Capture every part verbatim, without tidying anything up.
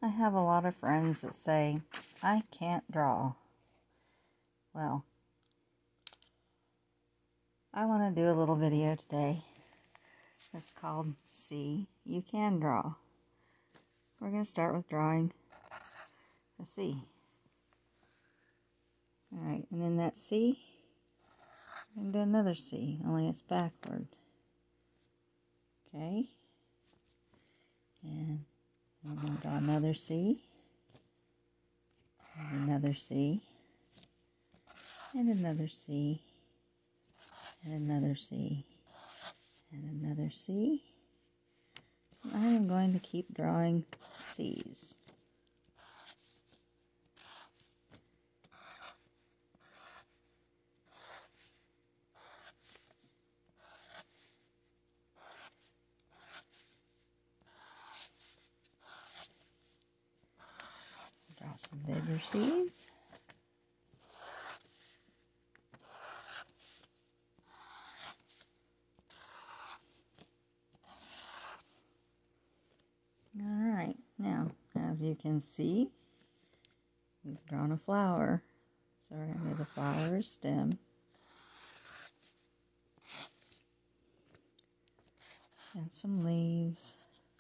I have a lot of friends that say, I can't draw. Well, I want to do a little video today. It's called See You Can Draw. We're going to start with drawing a C. Alright, and in that C, I'm going to do another C, only it's backward. Okay. And I'm going to draw another C. And another C. And another C. And another C. And another C. I am going to keep drawing C's. Draw some bigger C's. Alright, now, as you can see, we've drawn a flower. So we're going to do the flower stem. And some leaves.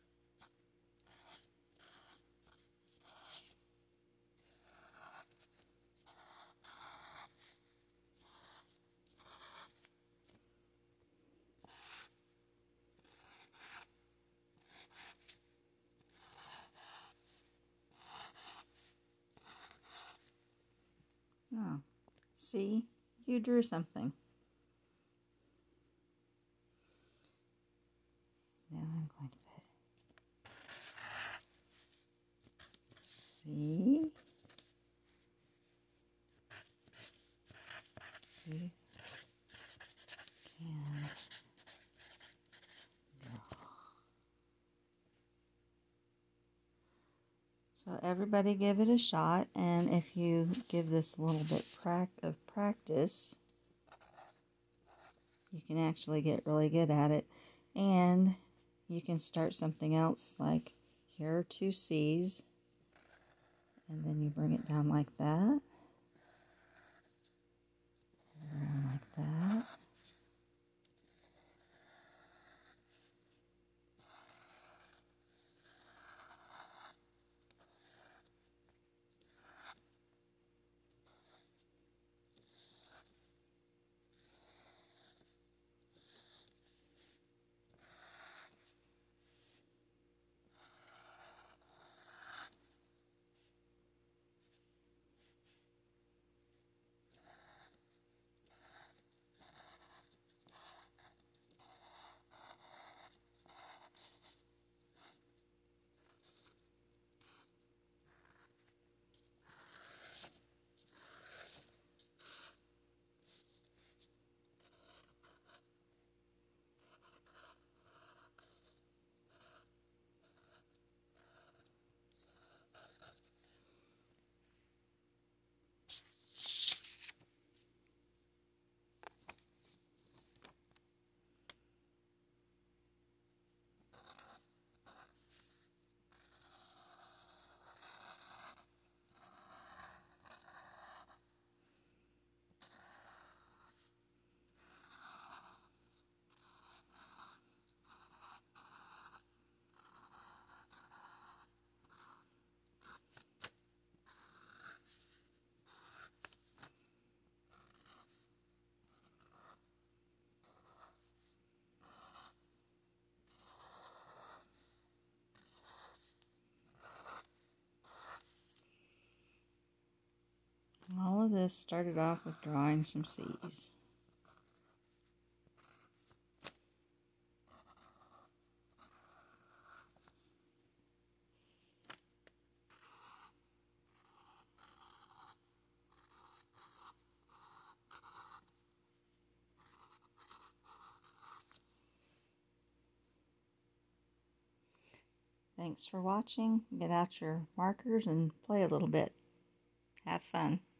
Oh, see, you drew something. Now I'm going to put C. You can draw. So everybody give it a shot, and if you give this a little bit of practice, you can actually get really good at it. And you can start something else, like here are two C's, and then you bring it down like that, around like that. All of this started off with drawing some C's. Thanks for watching. Get out your markers and play a little bit. Have fun.